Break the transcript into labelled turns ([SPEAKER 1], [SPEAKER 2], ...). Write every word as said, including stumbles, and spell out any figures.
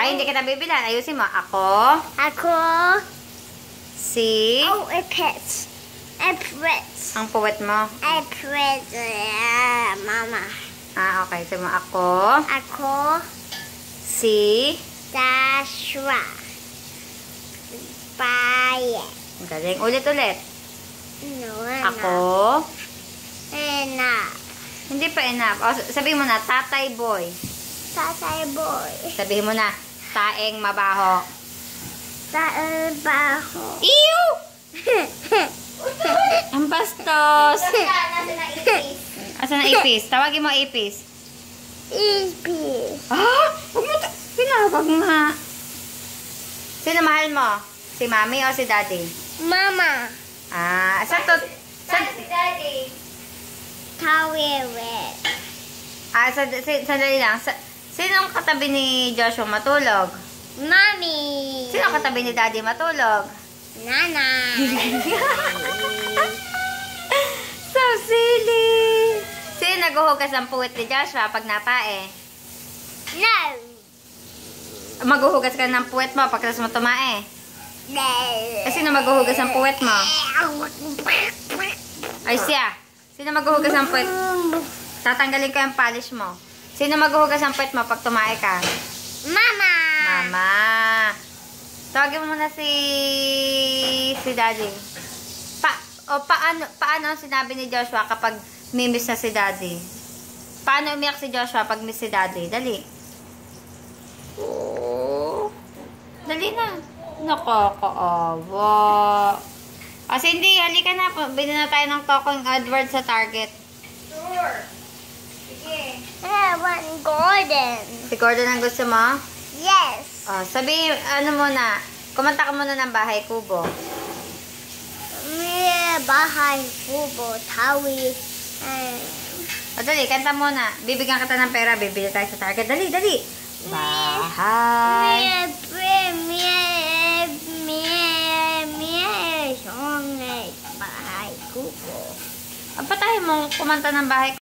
[SPEAKER 1] Ay, hindi kita bibilan. Ayusin mo. Ako.
[SPEAKER 2] Ako.
[SPEAKER 1] Si.
[SPEAKER 2] Oh, a pet. A pet.
[SPEAKER 1] Ang puwet mo.
[SPEAKER 2] A pet. Uh, mama.
[SPEAKER 1] Ah, okay. Sabi mo, ako.
[SPEAKER 2] Ako.
[SPEAKER 1] Si.
[SPEAKER 2] Joshua. Bye.
[SPEAKER 1] Galing. Ulit-ulit.
[SPEAKER 2] No,
[SPEAKER 1] Ako.
[SPEAKER 2] Enough.
[SPEAKER 1] Hindi pa enough. O, sabihin mo na, tatay boy.
[SPEAKER 2] Tatay boy.
[SPEAKER 1] Sabihin mo na, taeng mabaho.
[SPEAKER 2] Tatay baho.
[SPEAKER 1] Ew! Ang bastos. Asa na ipis? Tawagin mo ipis.
[SPEAKER 2] Ipis.
[SPEAKER 1] Ah! Huwag mo ta- Pinawag nga. Sino mahal mo? Si mami o si daddy?
[SPEAKER 2] Mama.
[SPEAKER 1] Ah, sa to... Sa,
[SPEAKER 2] Si Daddy. Tawewet.
[SPEAKER 1] ah, sa, si, sandali lang. Sa, sinong katabi ni Joshua matulog?
[SPEAKER 2] Mommy.
[SPEAKER 1] Sino katabi ni daddy matulog?
[SPEAKER 2] Nana.
[SPEAKER 1] So silly! Sino naghuhugas ng puwit ni Joshua pag napae?
[SPEAKER 2] No.
[SPEAKER 1] Maghuhugas ka ng puwet mo pagkatapos mo tumae.
[SPEAKER 2] No.
[SPEAKER 1] Eh, sino maghuhugas ng puwet mo? Ay, siya. Sino maghuhugas ng puwet? Tatanggalin ko yung polish mo. Sino maghuhugas ng puwet mo pag tumae ka?
[SPEAKER 2] Mama.
[SPEAKER 1] Mama. Tawagin mo muna si... si daddy. Pa, o paano, paano ang sinabi ni Joshua kapag mimiss na si daddy? Paano umiyak si Joshua pag miss si daddy? Dali. Oh. Dali na. Nakakaawa. Kasi hindi, halika na. Bili na tayo ng Tokong Edward sa Target.
[SPEAKER 2] Sure. Sige. I want Gordon.
[SPEAKER 1] Si Gordon ang gusto mo?
[SPEAKER 2] Yes.
[SPEAKER 1] Oh, sabi, ano muna. Kumanta ka muna ng Bahay Kubo.
[SPEAKER 2] May bahay, kubo, tawi. Um,
[SPEAKER 1] O, dali, kanta muna. Bibigyan kita ng pera. Bibili tayo sa Target. Dali, dali. Bahay.
[SPEAKER 2] May, may, may, may, song, bahay, kubo.
[SPEAKER 1] Ang patay mo kumanta ng Bahay